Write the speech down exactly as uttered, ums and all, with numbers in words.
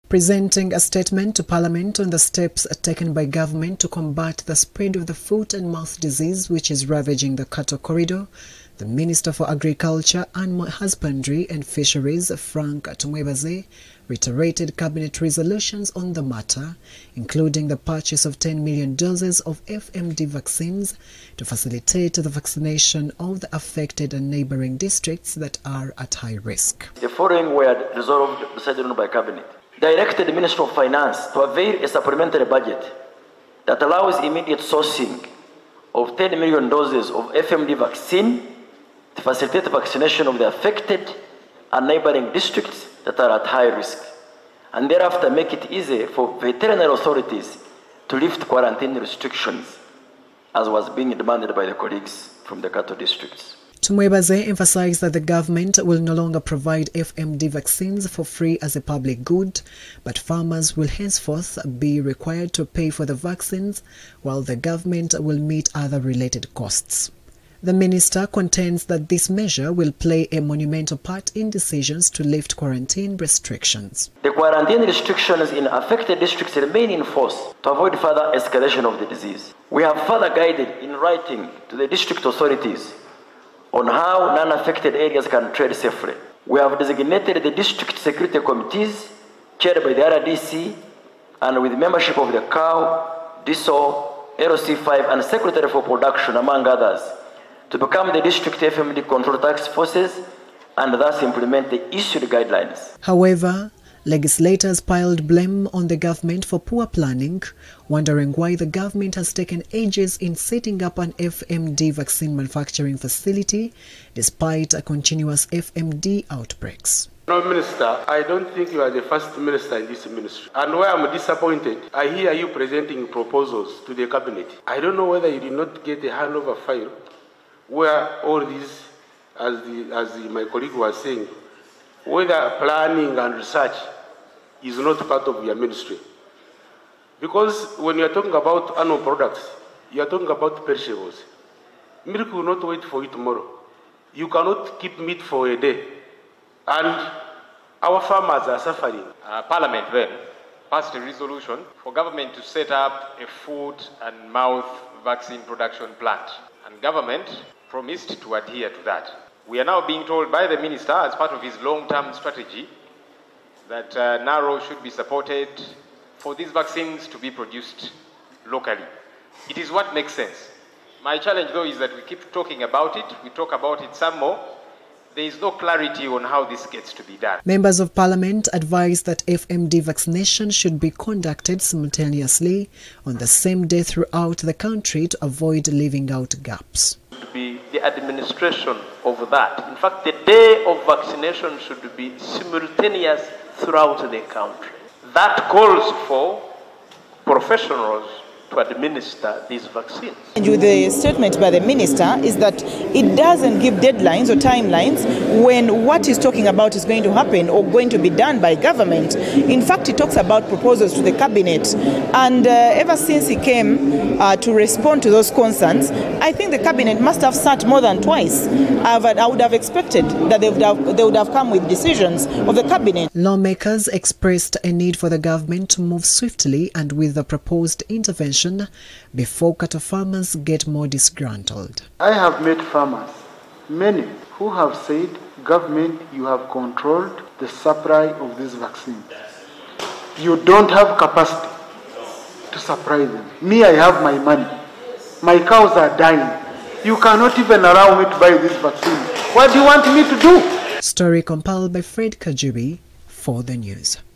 Presenting a statement to Parliament on the steps taken by government to combat the spread of the foot and mouth disease which is ravaging the cattle corridor, the Minister for Agriculture, Animal Husbandry and Fisheries, Frank Tumwebaze, reiterated cabinet resolutions on the matter, including the purchase of ten million doses of F M D vaccines to facilitate the vaccination of the affected and neighboring districts that are at high risk. The following were resolved decided on by cabinet. Directed the Minister of Finance to avail a supplementary budget that allows immediate sourcing of ten million doses of F M D vaccine to facilitate the vaccination of the affected and neighboring districts that are at high risk, and thereafter make it easy for veterinary authorities to lift quarantine restrictions, as was being demanded by the colleagues from the cattle districts. Tumwebaze emphasized that the government will no longer provide F M D vaccines for free as a public good, but farmers will henceforth be required to pay for the vaccines, while the government will meet other related costs. The minister contends that this measure will play a monumental part in decisions to lift quarantine restrictions. The quarantine restrictions in affected districts remain in force to avoid further escalation of the disease. We have further guided in writing to the district authorities on how non-affected areas can trade safely. We have designated the district security committees chaired by the R D C and with membership of the C O W, D S O, L C five and Secretary for Production, among others, to become the district F M D control task forces and thus implement the issued guidelines. However, legislators piled blame on the government for poor planning, wondering why the government has taken ages in setting up an F M D vaccine manufacturing facility despite a continuous F M D outbreaks. No, Minister, I don't think you are the first minister in this ministry. And where I'm disappointed, I hear you presenting proposals to the cabinet. I don't know whether you did not get a handover file where all these, as, the, as the, my colleague was saying, whether planning and research is not part of your ministry. Because when you are talking about animal products, you are talking about perishables. Milk will not wait for you tomorrow. You cannot keep meat for a day. And our farmers are suffering. Uh, Parliament then passed a resolution for government to set up a foot and mouth vaccine production plant. And government promised to adhere to that. We are now being told by the minister, as part of his long-term strategy, that uh, NARO should be supported for these vaccines to be produced locally. It is what makes sense. My challenge, though, is that we keep talking about it, we talk about it some more. There is no clarity on how this gets to be done. Members of Parliament advised that F M D vaccination should be conducted simultaneously on the same day throughout the country to avoid leaving out gaps. Should be the administration of that. In fact, the day of vaccination should be simultaneous throughout the country. That calls for professionals to administer these vaccines. And with the statement by the minister is that it doesn't give deadlines or timelines when what he's talking about is going to happen or going to be done by government. In fact, he talks about proposals to the cabinet. And uh, ever since he came uh, to respond to those concerns, I think the cabinet must have sat more than twice. I would have expected that they would have, they would have come with decisions of the cabinet. Lawmakers expressed a need for the government to move swiftly and with the proposed intervention before cattle farmers get more disgruntled. I have met farmers, many, who have said, government, you have controlled the supply of this vaccine. You don't have capacity to supply them. Me, I have my money. My cows are dying. You cannot even allow me to buy this vaccine. What do you want me to do? Story compiled by Fred Kajubi for the news.